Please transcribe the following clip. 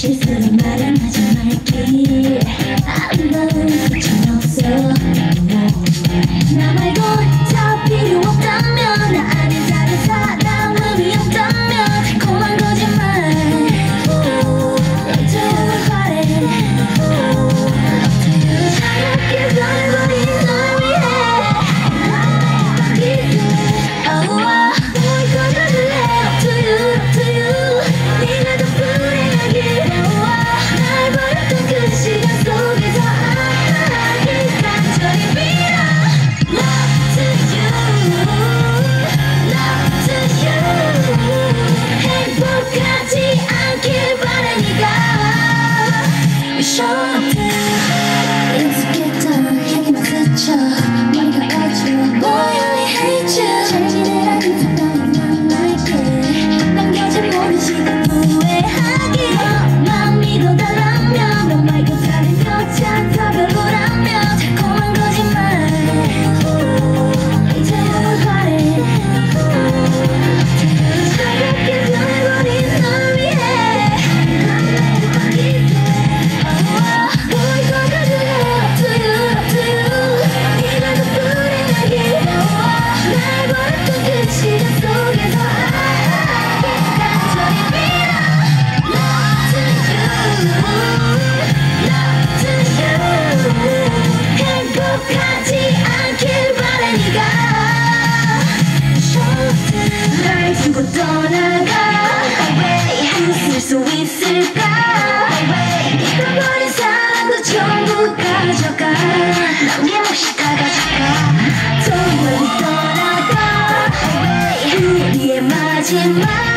실수로 말은 하지 말길. 아무런 끝은 없어. 나 말고 다 필요 없다면, 나 아닌 다른 사람은 없다면 달콤한 거짓말. 어쩌면 바래. 차갑게 변해버린 널 위해 뭘 꺼져줄래. Up to you, up to you. 네가 더 불행하길. 날 버렸던 그 시간 속에서 아파하길 간절히 빌어. Love to you, love to you. 행복하지 않길 바라니까. Wish on 익숙했던 향기만 스쳐 머리가 어지러워. Boy, I hate you. 잘 지내라는 사람이 난 말게. 남겨진 모든 시간 후회하기. 너만 믿어달라면, 너 말고 다른 여자 다 별로라면 달콤한 거짓말. 이제 뭘 바래. 차갑게 변해버린 널 위해 뭘 꺼져줄래. Up to you, up to you. 네가 더 불행하길. 날 버렸던 그 시간 속에서 간절히 빌어. Love to you, love to you. 행복하지 않길 바라니까. 날 두고 떠나가. 웃을 수 있을까. 잃어버린 사랑도 전부 가져가. 남김없이 다 가져가. 더 멀리 떠나가. 우리의 마지막